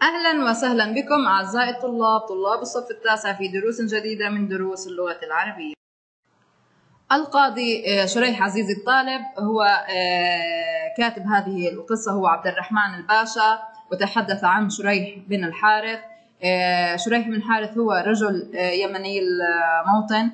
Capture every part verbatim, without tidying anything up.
أهلا وسهلا بكم أعزائي الطلاب طلاب الصف التاسع في دروس جديدة من دروس اللغة العربية. القاضي شريح عزيز الطالب هو كاتب هذه القصة، هو عبد الرحمن الباشا، وتحدث عن شريح بن الحارث. شريح بن الحارث هو رجل يمني الموطن،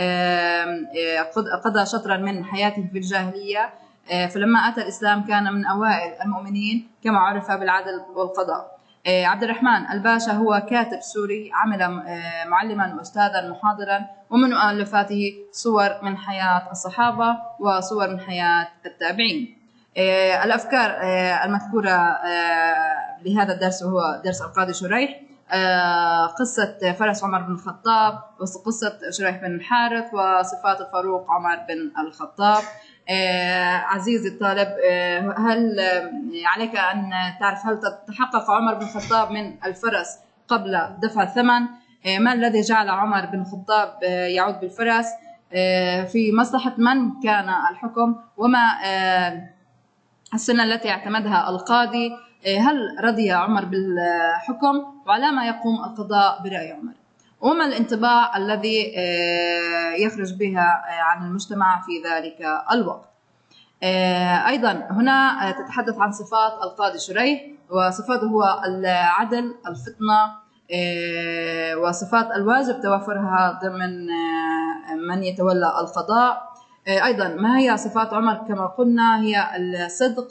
قضى شطرا من حياته في الجاهلية، فلما أتى الإسلام كان من أوائل المؤمنين كما عرف بالعدل والقضاء. عبد الرحمن الباشا هو كاتب سوري، عمل معلما وأستاذا محاضرا، ومن مؤلفاته صور من حياة الصحابة وصور من حياة التابعين. الأفكار المذكورة لهذا الدرس وهو درس القاضي شريح: قصة فرس عمر بن الخطاب، وقصة شريح بن الحارث، وصفات الفاروق عمر بن الخطاب. عزيزي الطالب، هل عليك أن تعرف هل تحقق عمر بن الخطاب من الفرس قبل دفع الثمن؟ ما الذي جعل عمر بن الخطاب يعود بالفرس؟ في مصلحة من كان الحكم؟ وما السنة التي اعتمدها القاضي؟ هل رضي عمر بالحكم؟ وعلى ما يقوم القضاء برأي عمر؟ وما الانطباع الذي يخرج بها عن المجتمع في ذلك الوقت؟ أيضا هنا تتحدث عن صفات القاضي شريح، وصفاته هو العدل، الفطنة، وصفات الواجب توفرها ضمن من يتولى القضاء. أيضا ما هي صفات عمر؟ كما قلنا هي الصدق،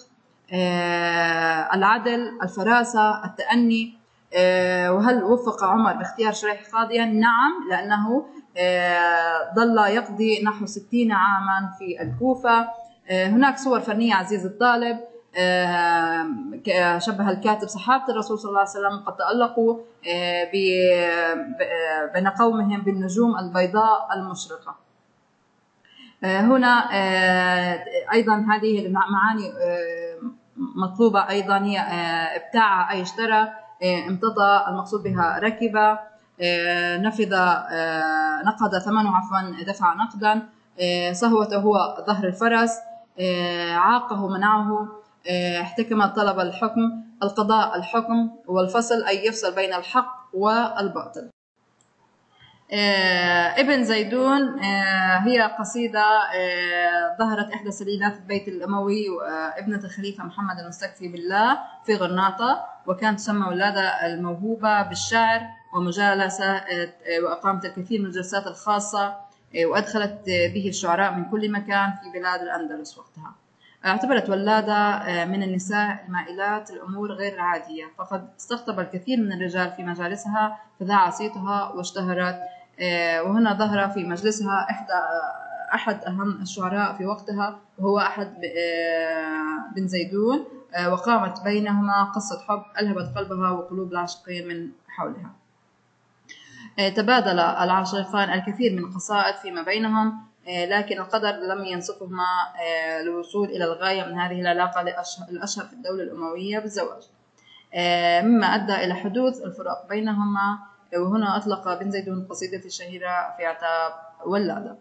العدل، الفراسة، التأني. وهل وفق عمر باختيار شريح قاضيا؟ نعم، لأنه ظل يقضي نحو ستين عاما في الكوفة. هناك صور فنية عزيزي الطالب، شبه الكاتب صحابة الرسول صلى الله عليه وسلم قد تألقوا بين قومهم بالنجوم البيضاء المشرقة. هنا أيضا هذه المعاني مطلوبة أيضا، هي ابتاع أي اشترى، امتطى المقصود بها ركب، نفذ نقد ثمنه، عفوا دفع نقدا، صهوته هو ظهر الفرس، عاقه منعه، احتكم طلب الحكم، القضاء الحكم، والفصل أي يفصل بين الحق والباطل. ابن زيدون هي قصيدة ظهرت إحدى سليلات البيت الأموي ابنة الخليفة محمد المستكفي بالله في غرناطة، وكانت تسمى ولادة الموهوبة بالشعر ومجالسة، وأقامت الكثير من الجلسات الخاصة، وأدخلت به الشعراء من كل مكان في بلاد الأندلس وقتها. اعتبرت ولادة من النساء المائلات الأمور غير العادية، فقد استقطب الكثير من الرجال في مجالسها، فذاع صيتها واشتهرت. وهنا ظهر في مجلسها إحدى أحد أهم الشعراء في وقتها، وهو أحد بن زيدون، وقامت بينهما قصة حب ألهبت قلبها وقلوب العاشقين من حولها. تبادل العاشقان الكثير من القصائد فيما بينهم، لكن القدر لم ينصفهما للوصول إلى الغاية من هذه العلاقة الأشهر في الدولة الأموية بالزواج، مما أدى إلى حدوث الفراق بينهما. وهنا أطلق بن زيدون قصيدته الشهيرة في عتاب ولادة.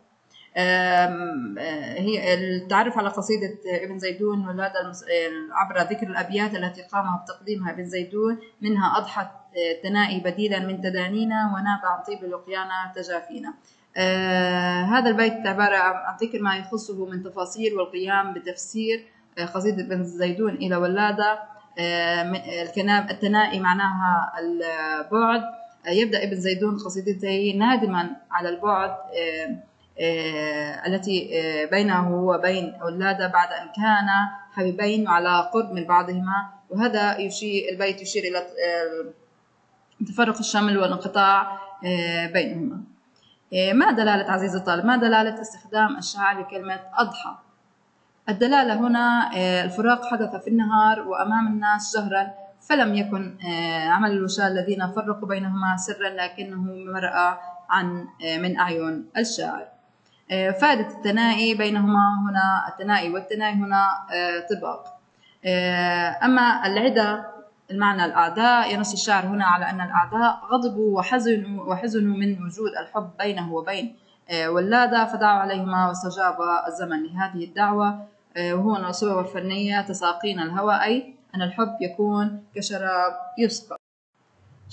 هي التعرف على قصيدة ابن زيدون ولادة عبر ذكر الأبيات التي قام بتقديمها ابن زيدون، منها أضحت تنائي بديلا من تدانينا، وناب عن طيب لقيانا تجافينا. آه هذا البيت عبارة عن ذكر ما يخصه من تفاصيل والقيام بتفسير قصيدة ابن زيدون إلى ولادة. آه التنائي معناها البعد. آه يبدأ ابن زيدون قصيدته نادما على البعد آه آه التي آه بينه وبين ولادة بعد أن كان حبيبين وعلى قرب من بعضهما، وهذا يشير البيت يشير إلى آه تفرق الشمل والانقطاع آه بينهما. ما دلالة عزيزي الطالب؟ ما دلالة استخدام الشاعر لكلمة أضحى؟ الدلالة هنا الفراق حدث في النهار وأمام الناس جهرا، فلم يكن عمل الوشاة الذين فرقوا بينهما سرا، لكنه مرأى عن من أعين الشاعر. فائدة التنائي بينهما هنا، التنائي والتنائي هنا طباق. أما العدة المعنى الأعداء، ينص الشاعر هنا على أن الأعداء غضبوا وحزنوا وحزنوا من وجود الحب بينه وبين ولادة، فدعوا عليهما واستجاب الزمن لهذه الدعوة. وهنا الصور الفنية: تساقين الهوى، أي أن الحب يكون كشراب يسقى.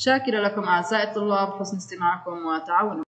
شاكرة لكم أعزائي الطلاب حسن استماعكم وتعاونكم.